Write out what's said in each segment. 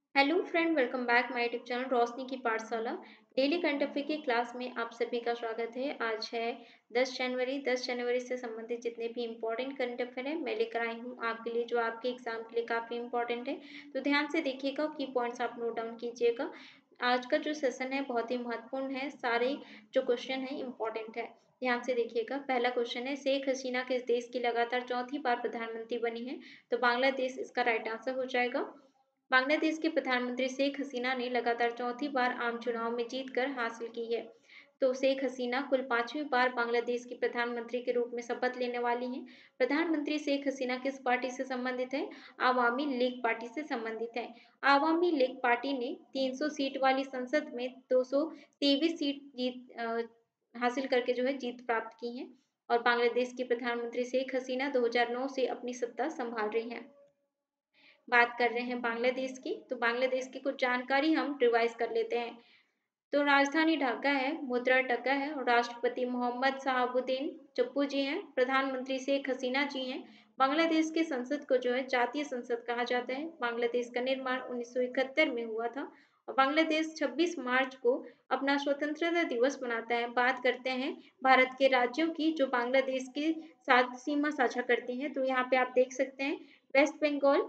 Hello friend, welcome back my YouTube channel Roshni की पाठशाला। Daily current affair की class में आप सभी का स्वागत है। आज है 10 जनवरी। 10 जनवरी से संबंधित जितने भी इम्पोर्टेंट करंट अफेयर है मैं लेकर आई हूँ आपके लिए, जो आपके एग्जाम के लिए काफ़ी इम्पोर्टेंट है। तो ध्यान से देखिएगा, की पॉइंट्स आप नोट डाउन कीजिएगा। आज का जो सेशन है बहुत ही महत्वपूर्ण है, सारे जो क्वेश्चन है इम्पोर्टेंट है। ध्यान से देखिएगा। पहला क्वेश्चन है, शेख हसीना किस देश की लगातार चौथी बार प्रधानमंत्री बनी है? तो बांग्लादेश इसका राइट आंसर हो जाएगा। बांग्लादेश के प्रधानमंत्री शेख हसीना ने लगातार चौथी बार आम चुनाव में जीतकर हासिल की है। तो शेख हसीना कुल 5वीं बार बांग्लादेश की प्रधानमंत्री के रूप में शपथ लेने वाली हैं। प्रधानमंत्री शेख हसीना किस पार्टी से संबंधित है? आवामी लीग पार्टी से संबंधित है। आवामी लीग पार्टी ने 300 सीट वाली संसद में 223 सीट हासिल करके जो है जीत प्राप्त की है। और बांग्लादेश की प्रधानमंत्री शेख हसीना 2009 से अपनी सत्ता संभाल रही हैं। बात कर रहे हैं बांग्लादेश की, तो बांग्लादेश की कुछ जानकारी हम रिवाइज कर लेते हैं। तो राजधानी ढाका है, मुद्रा टका है, और राष्ट्रपति मोहम्मद शहाबुद्दीन चप्पू जी हैं, प्रधानमंत्री शेख हसीना जी हैं। बांग्लादेश के संसद को जो है जातीय संसद कहा जाता है। बांग्लादेश का निर्माण 1971 में हुआ था। और बांग्लादेश 26 मार्च को अपना स्वतंत्रता दिवस मनाता है। बात करते हैं भारत के राज्यों की जो बांग्लादेश के साथ सीमा साझा करती हैं, तो यहाँ पे आप देख सकते हैं वेस्ट बंगाल,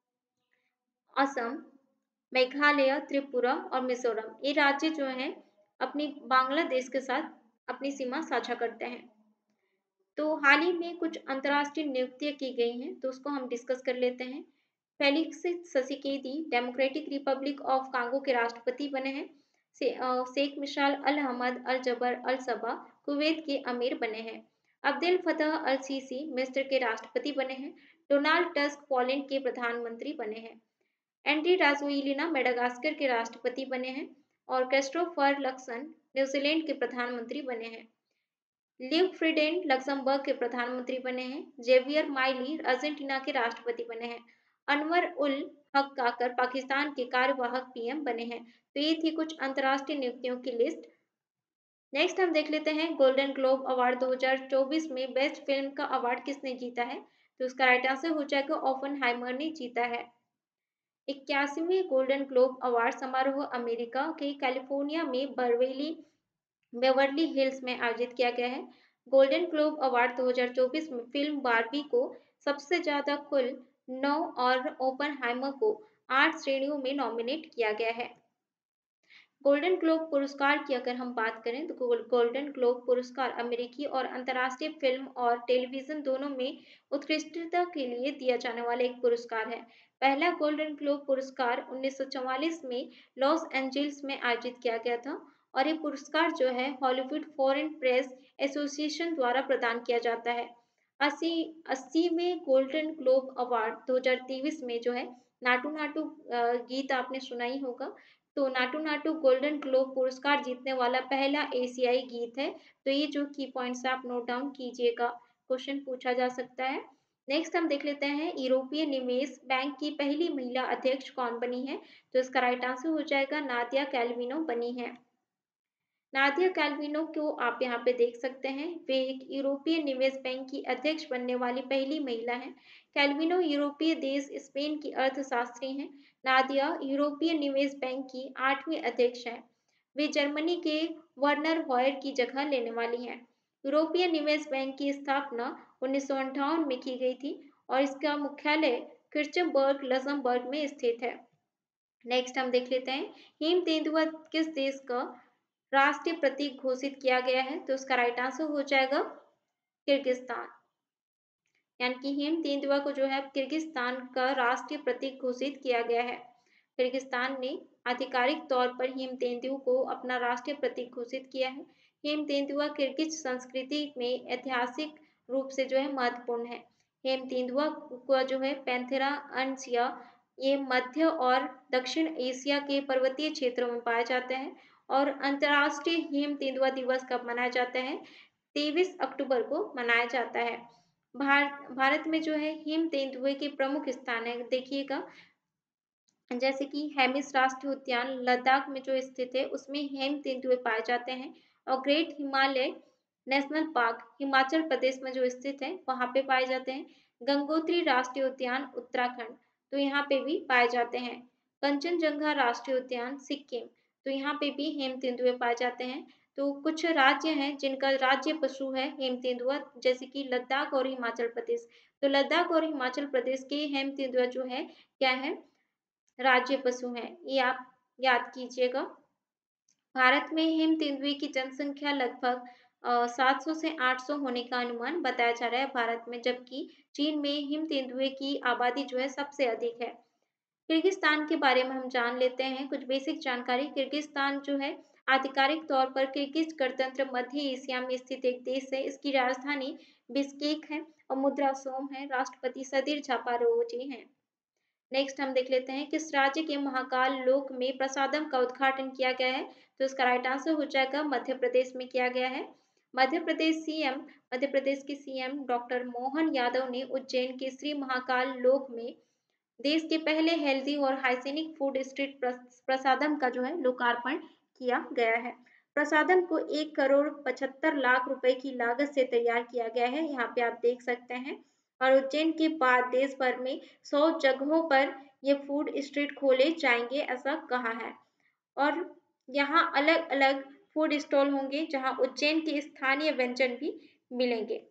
असम, मेघालय, त्रिपुरा और मिजोरम, ये राज्य जो हैं अपनी बांग्लादेश के साथ अपनी सीमा साझा करते हैं। तो हाल ही में कुछ अंतर्राष्ट्रीय नियुक्तियां की गई हैं, तो उसको हम डिस्कस कर लेते हैं। Felix Tshisekedi Democratic Republic of Congo के राष्ट्रपति बने हैं। शेख मिशाल अल अहमद अल जबर अल सबा कुवैत के अमीर बने हैं। अब्देल फतह अल सीसी मिस्र के राष्ट्रपति बने हैं। डोनाल्ड टस्क पोलैंड के प्रधानमंत्री बने हैं। एंड्री राजोइलिना मेडागास्कर के राष्ट्रपति बने हैं। और क्रिस्टोफर लक्सन न्यूजीलैंड के प्रधानमंत्री बने हैं। लिव फ्रीडेंट लक्समबर्ग के प्रधानमंत्री बने हैं। जेवियर माइली अर्जेंटीना के राष्ट्रपति बने हैं। अनवर उल हक काकर पाकिस्तान के कार्यवाहक पीएम बने हैं। तो ये थी कुछ अंतर्राष्ट्रीय नियुक्तियों की लिस्ट। नेक्स्ट हम देख लेते हैं गोल्डन ग्लोब अवार्ड 2024 में बेस्ट फिल्म का अवार्ड किसने जीता है? तो उसका राइट आंसर हो जाएगा ओपनहाइमर ने जीता है। 81वें गोल्डन ग्लोब अवार्ड समारोह अमेरिका के कैलिफोर्निया में बेवर्ली हिल्स में आयोजित किया गया है। गोल्डन ग्लोब अवार्ड 2024 में फिल्म बार्बी को सबसे ज्यादा कुल 9 और ओपनहाइमर को 8 श्रेणियों में नॉमिनेट किया गया है। गोल्डन ग्लोब पुरस्कार की अगर हम बात करें तो गोल्डन ग्लोब पुरस्कार अमेरिकी और अंतर्राष्ट्रीय फिल्म और टेलीविजन दोनों में उत्कृष्टता के लिए दिया जाने वाला एक पुरस्कार है। पहला गोल्डन ग्लोब पुरस्कार 1944 में लॉस एंजल्स में आयोजित किया गया था। और ये पुरस्कार जो है हॉलीवुड फॉरेन प्रेस एसोसिएशन द्वारा प्रदान किया जाता है। 80वें गोल्डन ग्लोब अवार्ड 2023 में जो है नाटू नाटू गीत आपने सुना ही होगा। तो नाटू नाटू गोल्डन ग्लोब पुरस्कार जीतने वाला पहला एशियाई गीत है। तो ये जो की पॉइंट्स आप नोट डाउन कीजिएगा, क्वेश्चन पूछा जा सकता है। नेक्स्ट हम देख लेते हैं यूरोपीय निवेश बैंक की पहली महिला अध्यक्ष कौन बनी है? तो इसका राइट आंसर हो जाएगा नादिया कैल्विनो बनी है। नादिया कैल्विनो को आप यहाँ पे देख सकते हैं, वे एक यूरोपीय निवेश बैंक की अध्यक्ष बनने वाली पहली महिला हैं। कैल्विनो यूरोपीय देश स्पेन की अर्थशास्त्री हैं। नादिया यूरोपीय निवेश बैंक की 8वीं अध्यक्ष हैं। वे जर्मनी के वर्नर हॉयर की जगह लेने वाली हैं। यूरोपीय निवेश बैंक की स्थापना 1958 में की गई थी और इसका मुख्यालय क्रिचबर्ग लक्समबर्ग में स्थित है। नेक्स्ट हम देख लेते हैं हिम तेंदुआ किस देश का राष्ट्रीय प्रतीक घोषित किया गया है? तो उसका राइट आंसर हो जाएगा किर्गिस्तान। यानी कि हिम तेंदुआ को जो है किर्गिस्तान का राष्ट्रीय प्रतीक घोषित किया गया है। किर्गिस्तान ने आधिकारिक तौर पर हिम तेंदुआ को अपना राष्ट्रीय प्रतीक घोषित किया है। हिम तेंदुआ किर्गिज संस्कृति में ऐतिहासिक रूप से जो है महत्वपूर्ण है। हिम तेंदुआ का जो है पैंथेरा अनसिया, ये मध्य और दक्षिण एशिया के पर्वतीय क्षेत्रों में पाया जाता है। और अंतर्राष्ट्रीय हिम तेंदुआ दिवस कब मनाया जाता है? 23 अक्टूबर को मनाया जाता है। भारत में जो है हिम तेंदुए के प्रमुख स्थान है, देखिएगा जैसे कि हेमिस राष्ट्रीय उद्यान लद्दाख में जो स्थित है उसमें हिम तेंदुए पाए जाते हैं। और Great Himalaya National Park Himachal Pradesh में जो स्थित है वहां पे पाए जाते हैं। गंगोत्री राष्ट्रीय उद्यान उत्तराखंड, तो यहाँ पे भी पाए जाते हैं। कंचनजंगा राष्ट्रीय उद्यान सिक्किम, तो यहाँ पे भी हेम तेंदुए पाए जाते हैं। तो कुछ राज्य हैं जिनका राज्य पशु है हेम तेंदुआ, जैसे कि लद्दाख और हिमाचल प्रदेश। तो लद्दाख और हिमाचल प्रदेश के हेम तेंदुआ जो है क्या है, राज्य पशु है, ये आप याद कीजिएगा। भारत में हिम तेंदुए की जनसंख्या लगभग 700 से 800 होने का अनुमान बताया जा रहा है भारत में, जबकि चीन में हिम तेंदुए की आबादी जो है सबसे अधिक है। किर्गिस्तान के बारे में हम जान लेते हैं कुछ बेसिक जानकारी। किर्गिस्तान जो है आधिकारिक तौर पर किर्गिज गणतंत्र मध्य एशिया में स्थित एक देश है। इसकी राजधानी बिश्केक है और मुद्रा सोम है। राष्ट्रपति सदिर जापारोजी हैं। नेक्स्ट हम देख लेते हैं किस राज्य के महाकाल लोक में प्रसादम का उद्घाटन किया गया है। तो इसका राइट आंसर हो जाएगा मध्य प्रदेश में किया गया है। मध्य प्रदेश के सीएम डॉक्टर मोहन यादव ने उज्जैन के श्री महाकाल लोक में देश के पहले हेल्दी और हाइजीनिक फूड स्ट्रीट प्रसादम का जो है लोकार्पण किया गया है। प्रसादम को 1,75 करोड़ रुपए की लागत से तैयार किया गया है, यहाँ पे आप देख सकते हैं। और उज्जैन के बाद देश भर में 100 जगहों पर ये फूड स्ट्रीट खोले जाएंगे ऐसा कहा है। और यहाँ अलग अलग फूड स्टॉल होंगे जहाँ उज्जैन के स्थानीय व्यंजन भी मिलेंगे।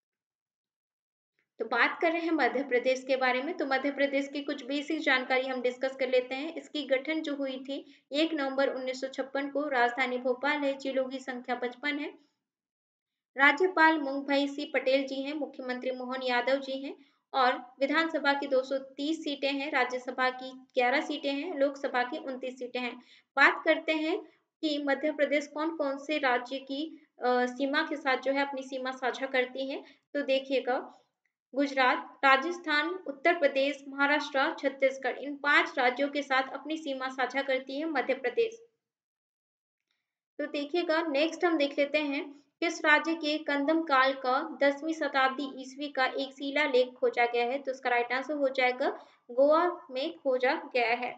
तो बात कर रहे हैं मध्य प्रदेश के बारे में। तो मध्य प्रदेश की कुछ बेसिक जानकारी हम डिस्कस कर लेते हैं। इसकी गठन जो हुई थी 1 नवंबर 1956 को। राजधानी भोपाल है। जिलों की संख्या 55 है। राज्यपाल मुंगभाई सिंह पटेल जी हैं। मुख्यमंत्री मोहन यादव जी हैं। और विधानसभा की 230 सीटें हैं। राज्यसभा की 11 सीटें हैं। लोकसभा की 29 सीटें हैं। बात करते हैं कि मध्य प्रदेश कौन कौन से राज्य की सीमा के साथ जो है अपनी सीमा साझा करती है। तो देखिएगा, गुजरात, राजस्थान, उत्तर प्रदेश, महाराष्ट्र, छत्तीसगढ़, इन 5 राज्यों के साथ अपनी सीमा साझा करती है मध्य प्रदेश। तो देखिएगा, नेक्स्ट हम देख लेते हैं किस राज्य के कंदम काल का 10वीं शताब्दी ईस्वी का एक शिलालेख खोजा गया है। तो इसका राइट आंसर हो जाएगा गोवा में खोजा गया है।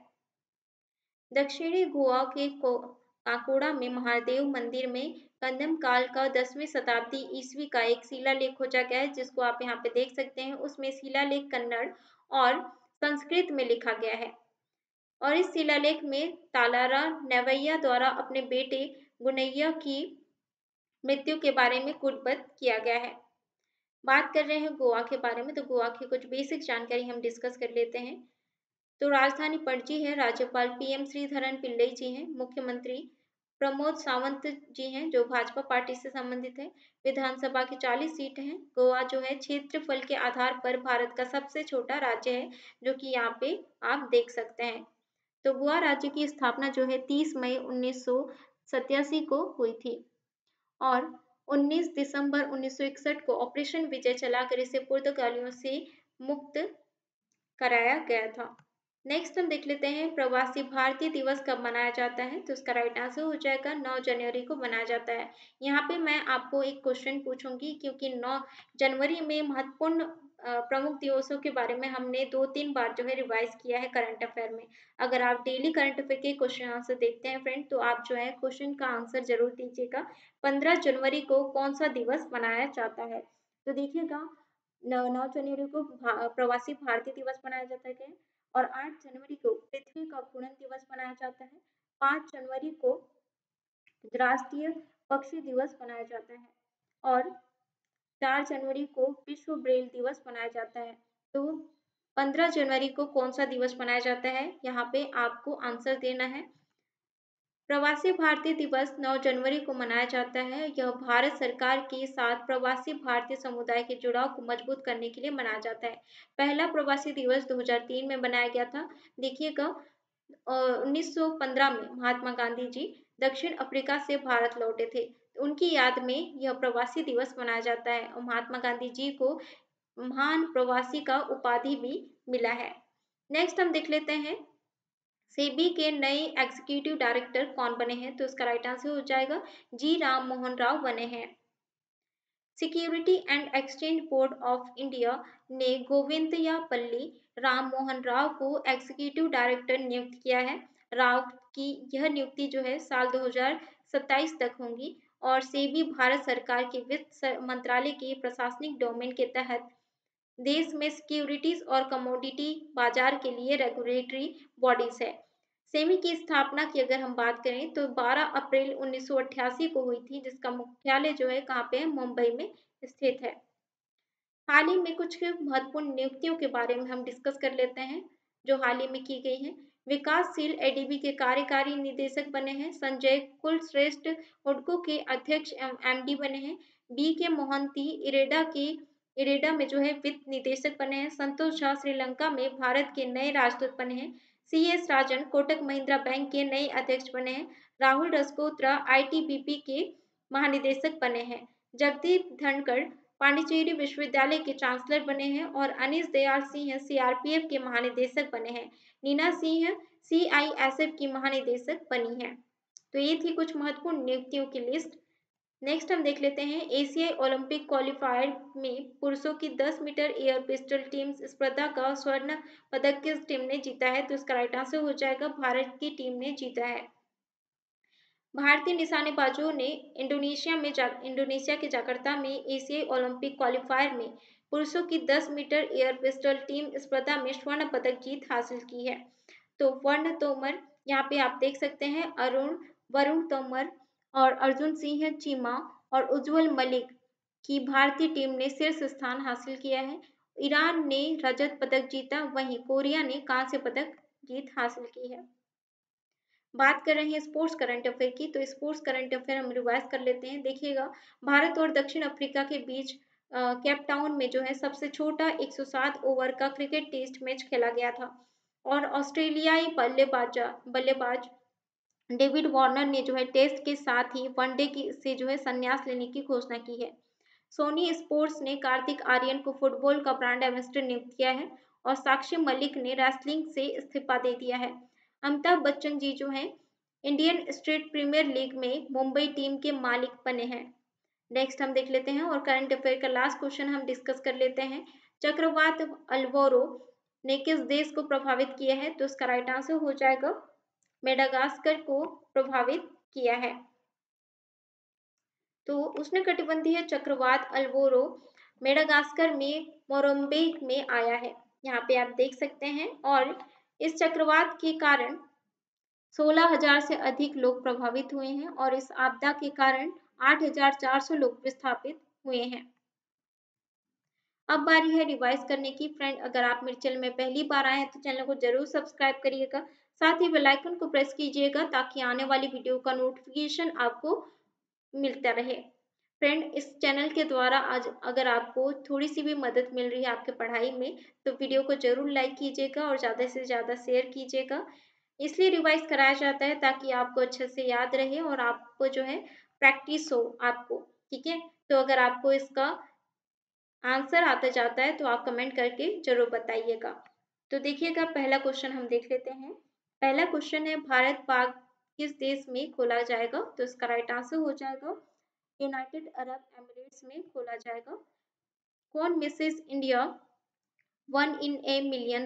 दक्षिणी गोवा के काकोड़ा में महादेव मंदिर में कंदम काल का 10वीं शताब्दी ईस्वी का एक शिलालेख खोजा गया है, जिसको आप यहाँ पे देख सकते हैं। उसमें शिलालेख कन्नड़ और संस्कृत में लिखा गया है। और इस शिलालेख में तालारा नेवैया द्वारा अपने बेटे गुनैया की मृत्यु के बारे में कूटबद्ध किया गया है। बात कर रहे हैं गोवा के बारे में। तो गोवा की कुछ बेसिक जानकारी हम डिस्कस कर लेते हैं। तो राजधानी पणजी है। राज्यपाल पीएम श्रीधरन पिल्लई जी हैं। मुख्यमंत्री प्रमोद सावंत जी हैं जो भाजपा पार्टी से संबंधित है। विधानसभा की 40 सीट हैं। गोवा जो है क्षेत्रफल के आधार पर भारत का सबसे छोटा राज्य है, जो कि यहाँ पे आप देख सकते हैं। तो गोवा राज्य की स्थापना जो है 30 मई 1987 को हुई थी और 19 दिसंबर 1961 को ऑपरेशन विजय चलाकर इसे पुर्तगालियों से मुक्त कराया गया था। नेक्स्ट हम देख लेते हैं प्रवासी भारतीय दिवस कब मनाया जाता है। तो इसका राइट आंसर हो जाएगा 9 जनवरी को मनाया जाता है। यहाँ पे मैं आपको एक क्वेश्चन पूछूंगी, क्योंकि 9 जनवरी में महत्वपूर्ण प्रमुख दिवसों के बारे में हमने 2-3 बार जो है रिवाइज किया है करंट अफेयर में। अगर आप डेली करंट अफेयर के क्वेश्चन आंसर देखते हैं फ्रेंड, तो आप जो है क्वेश्चन का आंसर जरूर दीजिएगा। 15 जनवरी को कौन सा दिवस मनाया जाता है। तो देखिएगा, 9 जनवरी को प्रवासी भारतीय दिवस मनाया जाता है और 8 जनवरी को पृथ्वी का घूर्णन दिवस मनाया जाता है। 5 जनवरी को राष्ट्रीय पक्षी दिवस मनाया जाता है और 4 जनवरी को विश्व ब्रेल दिवस मनाया जाता है। तो 15 जनवरी को कौन सा दिवस मनाया जाता है, यहाँ पे आपको आंसर देना है। प्रवासी भारतीय दिवस 9 जनवरी को मनाया जाता है। यह भारत सरकार के साथ प्रवासी भारतीय समुदाय के जुड़ाव को मजबूत करने के लिए मनाया जाता है। पहला प्रवासी दिवस 2003 में बनाया गया था। देखिएगा, 1915 में महात्मा गांधी जी दक्षिण अफ्रीका से भारत लौटे थे। उनकी याद में यह प्रवासी दिवस मनाया जाता है और महात्मा गांधी जी को महान प्रवासी का उपाधि भी मिला है। नेक्स्ट हम देख लेते हैं सेबी के नए एग्जीक्यूटिव डायरेक्टर कौन बने हैं। तो इसका राइट आंसर हो जाएगा जी राम मोहन राव बने हैं। Security and Exchange Board of India ने गोविंदयापल्ली राम मोहन राव को एग्जीक्यूटिव डायरेक्टर नियुक्त किया है। राव की यह नियुक्ति जो है साल 2027 तक होगी और सेबी भारत सरकार के वित्त मंत्रालय के प्रशासनिक डोमेन के तहत देश में सिक्योरिटीज और कमोडिटी बाजार के लिए रेगुलेटरी बॉडीज है। सेमी की स्थापना की अगर हम बात करें तो 12 अप्रैल 1988 को हुई थी, जिसका मुख्यालय जो है कहाँ पे है, मुंबई में स्थित है। हाल ही में कुछ महत्वपूर्ण नियुक्तियों के बारे में हम डिस्कस कर लेते हैं जो हाल ही में की गई हैं। विकासशील एडीबी के कार्यकारी निदेशक बने हैं संजय कुलश्रेष्ठ, हुडको के अध्यक्ष एवं एमडी बने हैं। बी के मोहंती इरेडा में जो है वित्त निदेशक बने हैं। संतोष झा श्रीलंका में भारत के नए राजदूत बने हैं। C S Rajan Kotak Mahindra Bank के नए अध्यक्ष बने हैं। राहुल रजकोत्रा आईटीबीपी के महानिदेशक बने हैं। जगदीप धनखड़ पांडिचेरी विश्वविद्यालय के चांसलर बने हैं और अनीश दयाल सिंह सीआरपीएफ के महानिदेशक बने हैं। नीना सिंह सीआईएसएफ की महानिदेशक बनी है। तो ये थी कुछ महत्वपूर्ण नियुक्तियों की लिस्ट। नेक्स्ट हम देख लेते हैं एशियाई ओलंपिक क्वालिफायर में पुरुषों की 10 मीटर एयर पिस्टल टीम स्पर्धा का स्वर्ण पदक किस टीम ने जीता है? तो इसका राइट आंसर हो जाएगा भारत की टीम ने जीता है। भारतीय निशानेबाजों ने इंडोनेशिया के जकार्ता में एशियाई ओलंपिक क्वालिफायर में पुरुषों की 10 मीटर एयर पिस्टल टीम स्पर्धा में स्वर्ण पदक जीत हासिल की है। तो वर्ण तोमर, यहाँ पे आप देख सकते हैं वरुण तोमर और अर्जुन सिंह चीमा और उज्जवल मलिक की भारतीय टीम ने शीर्ष स्थान हासिल किया है। ईरान ने रजत पदक जीता, वहीं कोरिया ने कांस्य पदक जीत हासिल की है। बात कर रहे हैं स्पोर्ट्स करंट अफेयर की, तो स्पोर्ट्स करंट अफेयर हम रिवाइज कर लेते हैं। देखिएगा, भारत और दक्षिण अफ्रीका के बीच केप टाउन में जो है सबसे छोटा 107 ओवर का क्रिकेट टेस्ट मैच खेला गया था और ऑस्ट्रेलियाई बल्लेबाज डेविड वार्नर ने जो है टेस्ट के साथ ही वनडे की से जो है संन्यास लेने की घोषणा की है। सोनी स्पोर्ट्स ने कार्तिक आर्यन को फुटबॉल का ब्रांड एम्बेसडर नियुक्त किया है और साक्षी मलिक ने रेसलिंग से इस्तीफा दे दिया है। अमिताभ बच्चन जी जो हैं इंडियन स्टेट प्रीमियर लीग में मुंबई टीम के मालिक बने हैं। नेक्स्ट हम देख लेते हैं और करंट अफेयर का लास्ट क्वेश्चन हम डिस्कस कर लेते हैं। चक्रवात अल्वोरो ने किस देश को प्रभावित किया है? तो इसका राइट आंसर हो जाएगा मेडागास्कर को प्रभावित किया है। तो उष्णकटिबंधीय चक्रवात अल्वोरो मेडागास्कर में मोरम्बिक में आया है, यहाँ पे आप देख सकते हैं। और इस चक्रवात के कारण 16,000 से अधिक लोग प्रभावित हुए हैं और इस आपदा के कारण 8,400 लोग विस्थापित हुए हैं। अब बारी है रिवाइज करने की। फ्रेंड, अगर आप मेरे चैनल में पहली बार आए हैं तो चैनल को जरूर सब्सक्राइब करिएगा, साथ ही बेल आइकन को प्रेस कीजिएगा ताकि आने वाली वीडियो का नोटिफिकेशन आपको मिलता रहे। फ्रेंड, इस चैनल के द्वारा आज अगर आपको थोड़ी सी भी मदद मिल रही है आपके पढ़ाई में तो वीडियो को जरूर लाइक कीजिएगा और ज़्यादा से ज़्यादा शेयर कीजिएगा। इसलिए रिवाइज कराया जाता है ताकि आपको अच्छे से याद रहे और आपको जो है प्रैक्टिस हो आपको। ठीक है, तो अगर आपको इसका आंसर आता जाता है तो आप कमेंट करके जरूर बताइएगा। तो देखिएगा, पहला क्वेश्चन हम देख लेते हैं। पहला क्वेश्चन है भारत पाक किस देश में खोला जाएगा? तो इसका राइट आंसर हो जाएगा यूनाइटेड अरब एमिरेट्स में खोला जाएगा। कौन Mrs India 1 in a million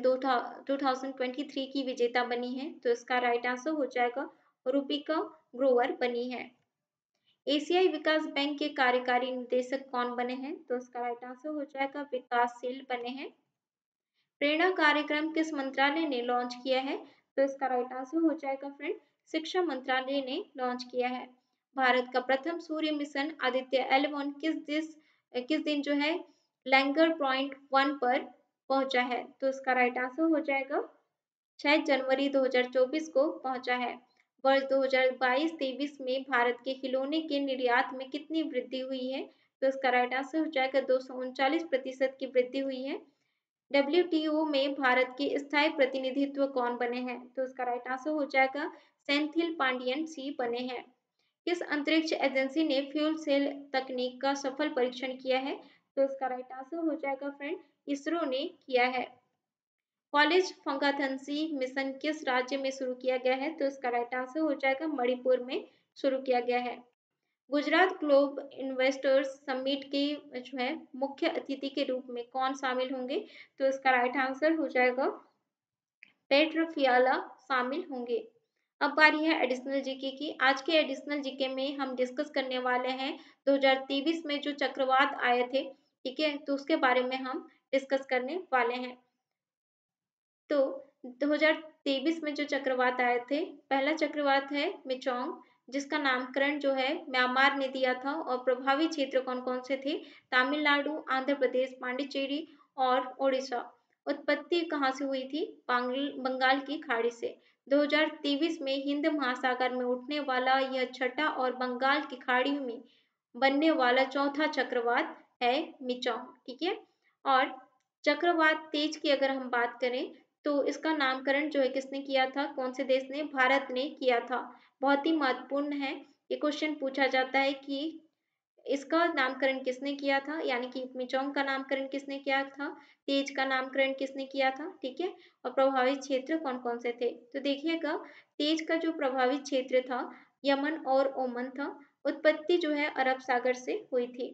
2023 की विजेता बनी है? तो इसका राइट आंसर हो जाएगा रूपिका ग्रोवर बनी है। एशियाई विकास बैंक के कार्यकारी निदेशक कौन बने हैं? तो इसका राइट आंसर हो जाएगा विकासशील बने हैं। प्रेरणा कार्यक्रम किस मंत्रालय ने लॉन्च किया है? तो इसका राइट आंसर हो जाएगा फ्रेंड शिक्षा मंत्रालय ने लॉन्च किया है। भारत का प्रथम सूर्य मिशन आदित्य L1 किस दिन जो है लैंगर पॉइंट 1 पर पहुंचा है? तो इसका राइट आंसर हो जाएगा 6 जनवरी 2024 को पहुंचा है। वर्ष 2022-23 में भारत के खिलौने के निर्यात में कितनी वृद्धि हुई है? तो इसका राइट आंसर हो जाएगा 239% की वृद्धि हुई है। WTO में भारत के स्थायी प्रतिनिधित्व कौन बने हैं? तो इसका राइट आंसर हो जाएगा सेंथिल पांडियन सी बने हैं। किस अंतरिक्ष एजेंसी ने फ्यूल सेल तकनीक का सफल परीक्षण किया है? तो इसका राइट आंसर हो जाएगा फ्रेंड इसरो ने किया है। कॉलेज फंगाथनसी मिशन किस राज्य में शुरू किया गया है? तो इसका राइट आंसर हो जाएगा मणिपुर में शुरू किया गया है। गुजरात ग्लोब इन्वेस्टर्स समिट के जो है मुख्य अतिथि के रूप में कौन शामिल होंगे? तो इसका राइट आंसर हो जाएगा पेट्र फियाला शामिल होंगे। अब बारी है एडिशनल जीके की। आज के एडिशनल जीके में हम डिस्कस करने वाले हैं 2023 में जो चक्रवात आए थे, ठीक है, तो उसके बारे में हम डिस्कस करने वाले हैं। तो 2023 में जो चक्रवात आए थे, पहला चक्रवात है मिचोंग, जिसका नामकरण जो है म्यांमार ने दिया था। और प्रभावी क्षेत्र कौन कौन से थे? तमिलनाडु, आंध्र प्रदेश, पांडिचेरी और ओडिशा। उत्पत्ति कहाँ से हुई थी? बंगाल की खाड़ी से। 2023 में हिंद महासागर में उठने वाला यह छठा और बंगाल की खाड़ी में बनने वाला चौथा चक्रवात है मिचोंग। ठीक है। और चक्रवात तेज की अगर हम बात करें तो इसका नामकरण जो है किसने किया था? कौन से देश ने? भारत ने किया था। बहुत ही महत्वपूर्ण है, ये क्वेश्चन पूछा जाता है कि इसका नामकरण किसने किया था, यानी कि मिचोंग का नामकरण किसने किया था, तेज का नामकरण किसने किया था। ठीक है। और प्रभावित क्षेत्र कौन कौन से थे? तो देखिएगा, तेज का जो प्रभावित क्षेत्र था यमन और ओमान था। उत्पत्ति जो है अरब सागर से हुई थी।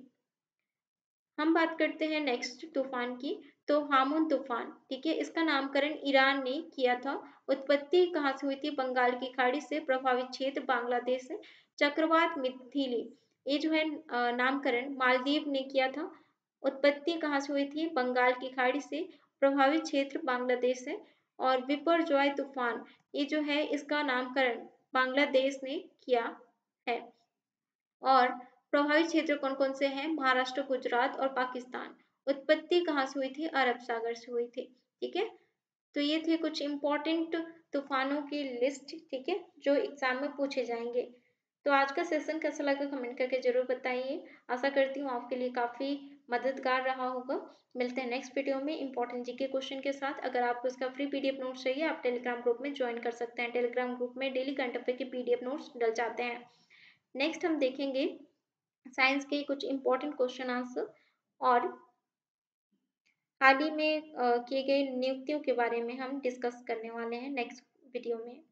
हम बात करते हैं नेक्स्ट तूफान की, तो हामून तूफान। ठीक है। इसका नामकरण ईरान ने किया था। उत्पत्ति कहाँ से हुई थी? बंगाल की खाड़ी से। प्रभावित क्षेत्र बांग्लादेश है। चक्रवात मिथिली, ये जो है नामकरण मालदीव ने किया था। उत्पत्ति कहाँ से हुई थी? बंगाल की खाड़ी से। प्रभावित क्षेत्र बांग्लादेश है। और विपर्जॉय तूफान, ये जो है इसका नामकरण बांग्लादेश ने किया है। और प्रभावित क्षेत्र कौन कौन से हैं? महाराष्ट्र, गुजरात और पाकिस्तान। उत्पत्ति कहाँ से हुई थी? अरब सागर से हुई थी। ठीक है। तो ये थे कुछ इम्पोर्टेंट तूफानों की लिस्ट। ठीक है, जो एग्जाम में पूछे जाएंगे। तो आज का सेशन कैसा लगा कमेंट करके जरूर बताइए। आशा करती हूँ आपके लिए काफ़ी मददगार रहा होगा। मिलते हैं नेक्स्ट वीडियो में इंपॉर्टेंट जीके क्वेश्चन के साथ। अगर आपको इसका फ्री पीडीएफ नोट्स चाहिए, आप टेलीग्राम ग्रुप में ज्वाइन कर सकते हैं। टेलीग्राम ग्रुप में डेली करंट अफेयर के पीडीएफ नोट्स डल जाते हैं। नेक्स्ट हम देखेंगे साइंस के कुछ इंपॉर्टेंट क्वेश्चन आंसर और हाल ही में किए गए नियुक्तियों के बारे में हम डिस्कस करने वाले हैं नेक्स्ट वीडियो में।